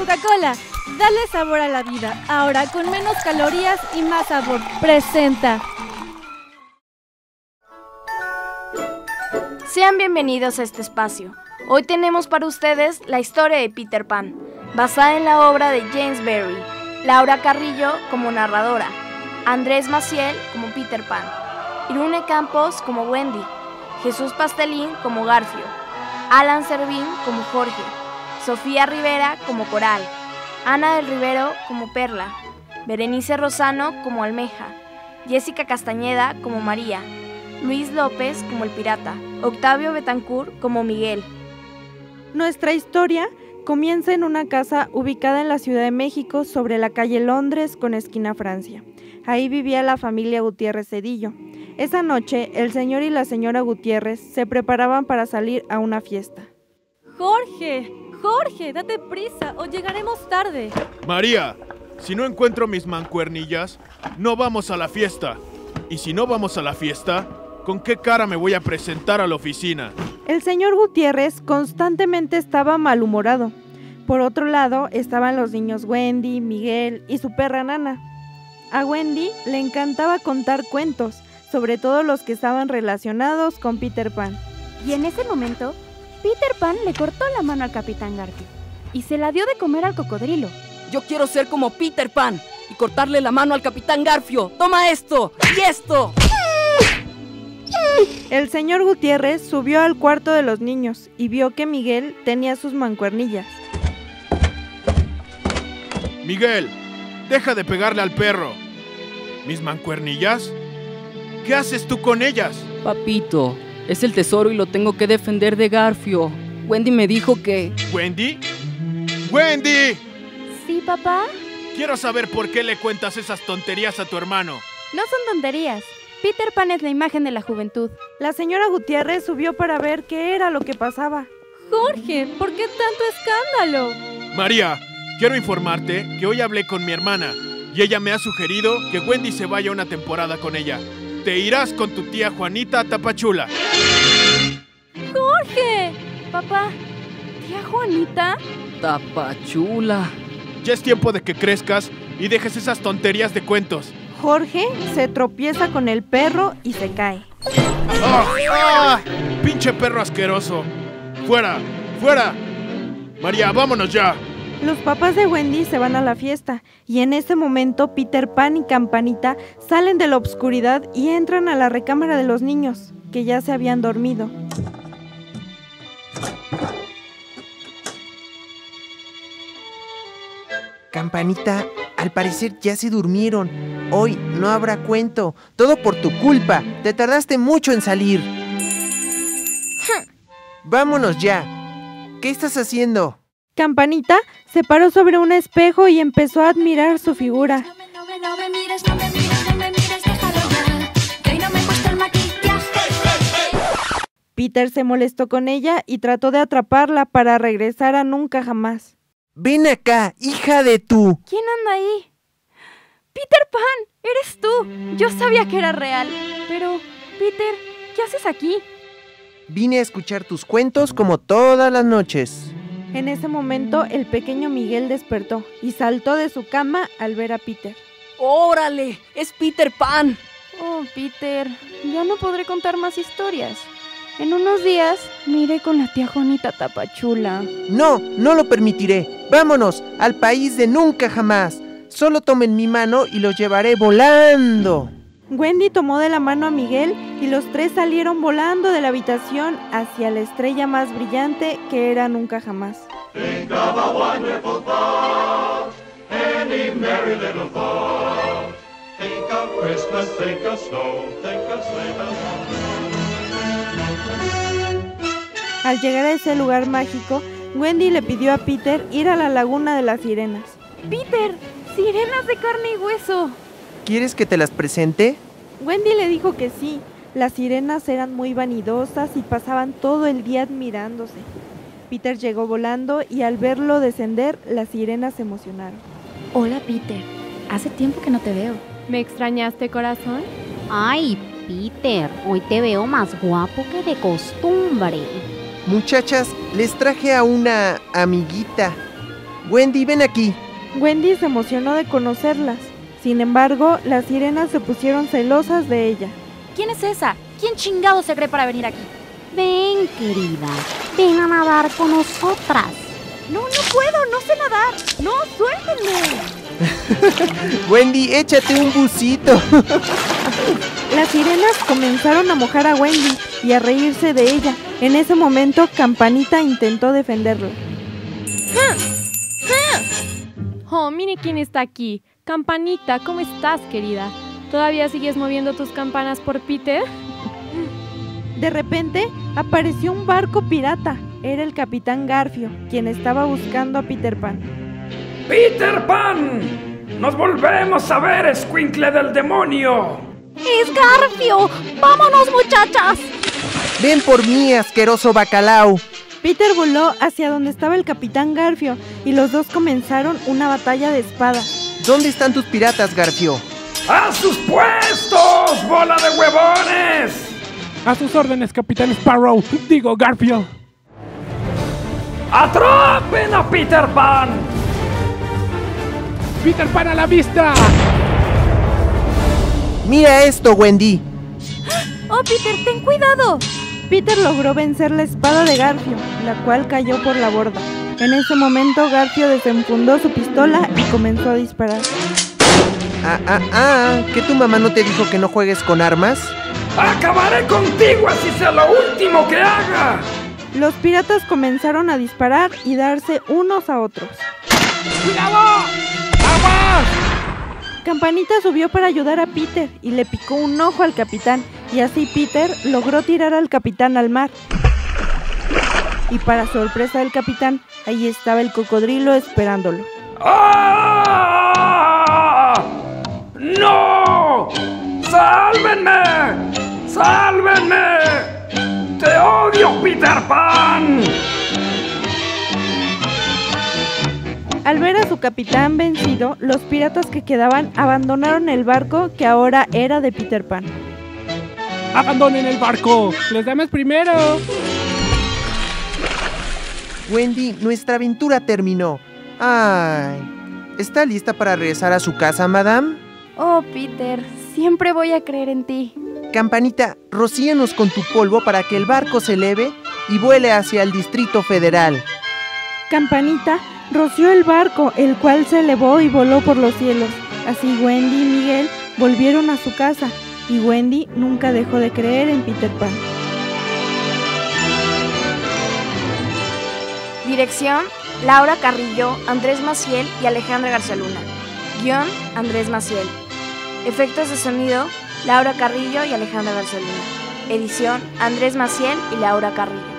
Coca-Cola. Dale sabor a la vida, ahora con menos calorías y más sabor. Presenta. Sean bienvenidos a este espacio. Hoy tenemos para ustedes la historia de Peter Pan, basada en la obra de James Barrie. Laura Carrillo como narradora, Andrés Maciel como Peter Pan, Irune Campos como Wendy, Jesús Pastelín como Garfio, Alan Servín como Jorge, Sofía Rivera como Coral, Ana del Rivero como Perla, Berenice Rosano como Almeja, Jessica Castañeda como María, Luis López como el Pirata, Octavio Betancourt como Miguel. Nuestra historia comienza en una casa ubicada en la Ciudad de México sobre la calle Londres con esquina Francia. Ahí vivía la familia Gutiérrez Cedillo. Esa noche, el señor y la señora Gutiérrez se preparaban para salir a una fiesta. Jorge, date prisa o llegaremos tarde. María, si no encuentro mis mancuernillas, no vamos a la fiesta. Y si no vamos a la fiesta, ¿con qué cara me voy a presentar a la oficina? El señor Gutiérrez constantemente estaba malhumorado. Por otro lado, estaban los niños Wendy, Miguel y su perra Nana. A Wendy le encantaba contar cuentos, sobre todo los que estaban relacionados con Peter Pan. Y en ese momento, Peter Pan le cortó la mano al Capitán Garfio y se la dio de comer al cocodrilo. Yo quiero ser como Peter Pan y cortarle la mano al Capitán Garfio. ¡Toma esto! ¡Y esto! El señor Gutiérrez subió al cuarto de los niños y vio que Miguel tenía sus mancuernillas. Miguel, deja de pegarle al perro. ¿Mis mancuernillas? ¿Qué haces tú con ellas? Papito, es el tesoro y lo tengo que defender de Garfio. Wendy me dijo que... ¿Wendy? ¡Wendy! ¿Sí, papá? Quiero saber por qué le cuentas esas tonterías a tu hermano. No son tonterías. Peter Pan es la imagen de la juventud. La señora Gutiérrez subió para ver qué era lo que pasaba. Jorge, ¿por qué tanto escándalo? María, quiero informarte que hoy hablé con mi hermana y ella me ha sugerido que Wendy se vaya una temporada con ella. Te irás con tu tía Juanita a Tapachula. ¡Jorge! Papá, ¿tía Juanita? Tapachula. Ya es tiempo de que crezcas y dejes esas tonterías de cuentos. Jorge se tropieza con el perro y se cae. ¡Ah! ¡Ah! ¡Pinche perro asqueroso! ¡Fuera! ¡Fuera! María, vámonos ya. Los papás de Wendy se van a la fiesta y en ese momento Peter Pan y Campanita salen de la oscuridad y entran a la recámara de los niños, que ya se habían dormido. Campanita, al parecer ya se durmieron. Hoy no habrá cuento. Todo por tu culpa. Te tardaste mucho en salir. Vámonos ya. ¿Qué estás haciendo? Campanita se paró sobre un espejo y empezó a admirar su figura. No me mires, déjalo ya, que hoy no me cuesta el maquillaje. Peter se molestó con ella y trató de atraparla para regresar a Nunca Jamás. Ven acá, hija de tu... ¿Quién anda ahí? ¡Peter Pan! ¡Eres tú! Yo sabía que era real. Pero, Peter, ¿qué haces aquí? Vine a escuchar tus cuentos como todas las noches. En ese momento, el pequeño Miguel despertó y saltó de su cama al ver a Peter. ¡Órale! ¡Es Peter Pan! Oh, Peter, ya no podré contar más historias. En unos días me iré con la tía Juanita a Tapachula. No, no lo permitiré. Vámonos al país de Nunca Jamás. Solo tomen mi mano y los llevaré volando. Wendy tomó de la mano a Miguel y los tres salieron volando de la habitación hacia la estrella más brillante que era Nunca Jamás. Think of a wonderful thought, any merry little thought. Think of Christmas, think of snow, think of sleigh bells. Al llegar a ese lugar mágico, Wendy le pidió a Peter ir a la laguna de las sirenas. ¡Peter! ¡Sirenas de carne y hueso! ¿Quieres que te las presente? Wendy le dijo que sí. Las sirenas eran muy vanidosas y pasaban todo el día admirándose. Peter llegó volando y al verlo descender, las sirenas se emocionaron. Hola, Peter. Hace tiempo que no te veo. ¿Me extrañaste, corazón? Ay, Peter, hoy te veo más guapo que de costumbre. Muchachas, les traje a una amiguita. Wendy, ven aquí. Wendy se emocionó de conocerlas. Sin embargo, las sirenas se pusieron celosas de ella. ¿Quién es esa? ¿Quién chingado se cree para venir aquí? Ven, querida, ven a nadar con nosotras. No puedo, no sé nadar. No, suéltenme. Wendy, échate un bucito. Las sirenas comenzaron a mojar a Wendy y a reírse de ella. En ese momento, Campanita intentó defenderla. Oh, mire quién está aquí. Campanita, ¿cómo estás, querida? ¿Todavía sigues moviendo tus campanas por Peter? De repente, apareció un barco pirata. Era el Capitán Garfio, quien estaba buscando a Peter Pan. ¡Peter Pan! ¡Nos volvemos a ver, escuincle del demonio! ¡Es Garfio! ¡Vámonos, muchachas! Ven por mí, asqueroso bacalao. Peter voló hacia donde estaba el Capitán Garfio y los dos comenzaron una batalla de espadas. ¿Dónde están tus piratas, Garfio? ¡A sus puestos, bola de huevones! A sus órdenes, Capitán Sparrow. Digo, Garfio. ¡Atrapen a Peter Pan! ¡Peter Pan a la vista! Mira esto, Wendy. ¡Oh, Peter, ten cuidado! Peter logró vencer la espada de Garfio, la cual cayó por la borda. En ese momento, Garfio desenfundó su pistola y comenzó a disparar. ¿Que tu mamá no te dijo que no juegues con armas? ¡Acabaré contigo así sea lo último que haga! Los piratas comenzaron a disparar y darse unos a otros. ¡Cuidado! ¡Aguas! Campanita subió para ayudar a Peter y le picó un ojo al capitán, y así Peter logró tirar al capitán al mar. Y para sorpresa del capitán, ahí estaba el cocodrilo esperándolo. ¡Ah! ¡No! ¡Sálvenme! ¡Sálvenme! ¡Te odio, Peter Pan! Al ver a su capitán vencido, los piratas que quedaban abandonaron el barco que ahora era de Peter Pan. ¡Abandonen el barco! ¡Les damos primero! Wendy, nuestra aventura terminó. Ay, ¿está lista para regresar a su casa, madame? Oh, Peter, siempre voy a creer en ti. Campanita, rocíanos con tu polvo para que el barco se eleve y vuele hacia el Distrito Federal. Campanita roció el barco, el cual se elevó y voló por los cielos. Así Wendy y Miguel volvieron a su casa, y Wendy nunca dejó de creer en Peter Pan. Dirección: Laura Carrillo, Andrés Maciel y Alejandra García Luna. Guión: Andrés Maciel. Efectos de sonido: Laura Carrillo y Alejandra García Luna. Edición: Andrés Maciel y Laura Carrillo.